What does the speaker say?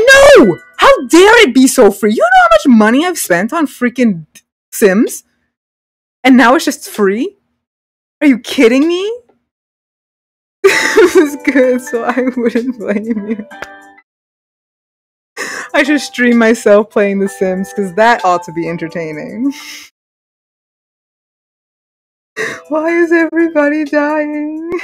know! How dare it be so free? You know how much money I've spent on freaking Sims? And now it's just free? Are you kidding me? This is good, so I wouldn't blame you. I should stream myself playing The Sims, because that ought to be entertaining. Why is everybody dying?